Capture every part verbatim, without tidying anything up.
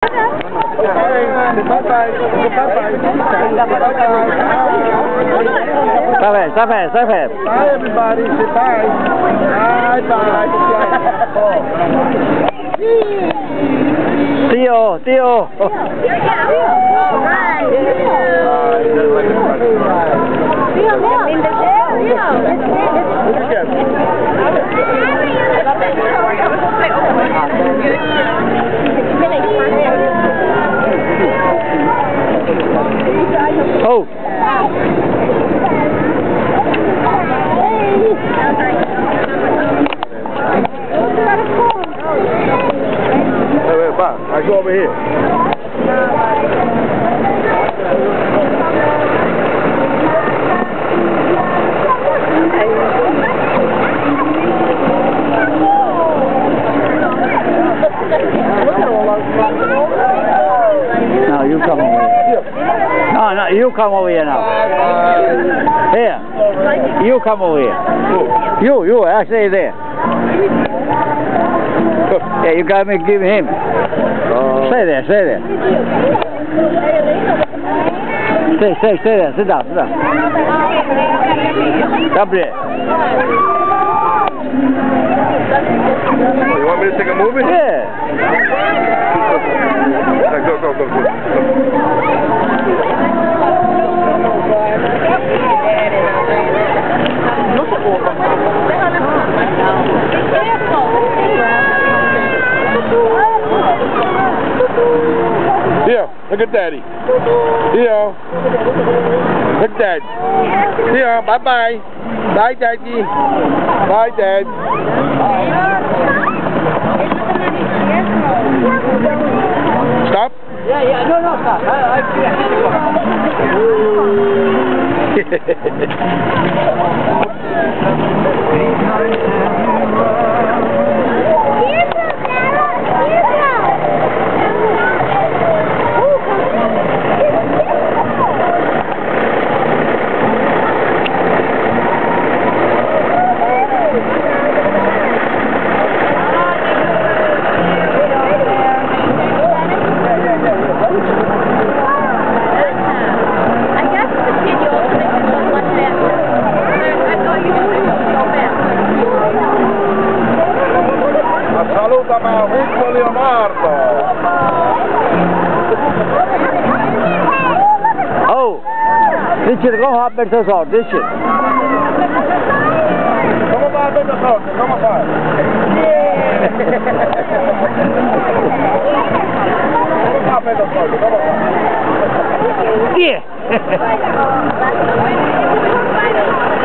Bye-bye, stop it, stop it. Bye, everybody. Say bye. Bye, bye. Theo, Theo. Oh. Wait, wait, Bob. I go over here. No, you come over here. No, no, you come over here now. Here. You come over here. You, you, I stay there. Yeah, you gotta make, give him. Uh, Stay there, stay there. Stay, stay, stay there. Sit down, sit down. Come here. You want me to take a movie? Yeah. Right, go, go, go, go. Here, look at Daddy. Here. Look at Dad. Here, bye-bye. Bye, Daddy. Bye, Dad. Stop? Yeah, yeah, no, no, stop. I, I Saluta Augusto Leonardo. Oh, this should go hop at the sort. This should. Come on, baby, come on, come on. Yeah.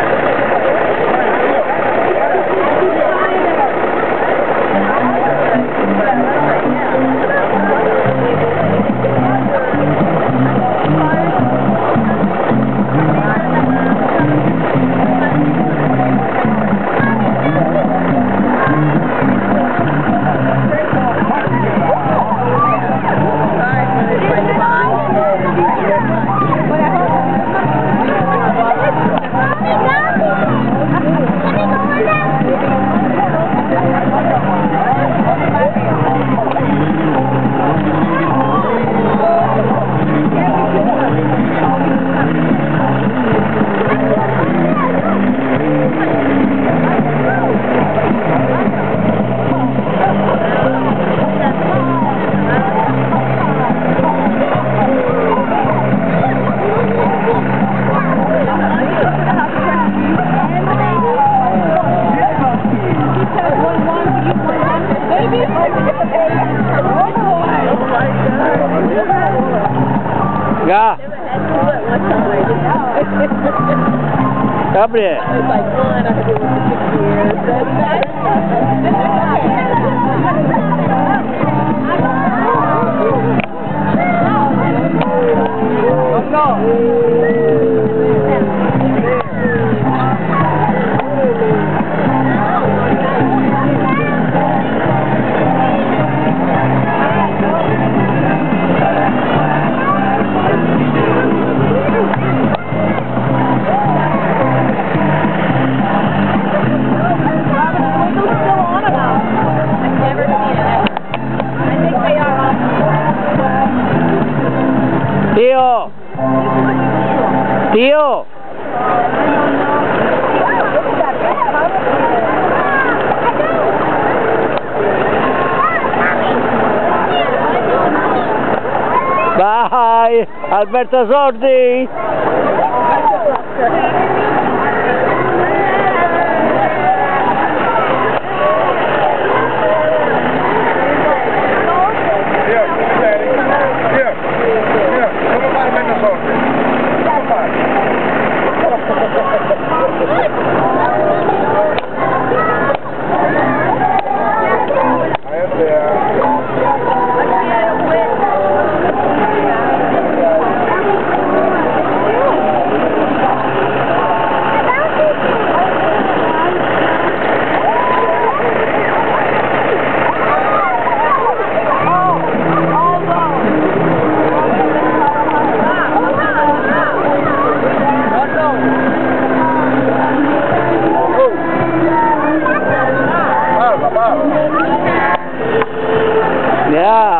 Yeah. Gabriel. It's like fun. I could do it for six years. That's still on about. Dai, Alberto Sordi! Via, via, via, come fare meno soldi? Come fare? Yeah.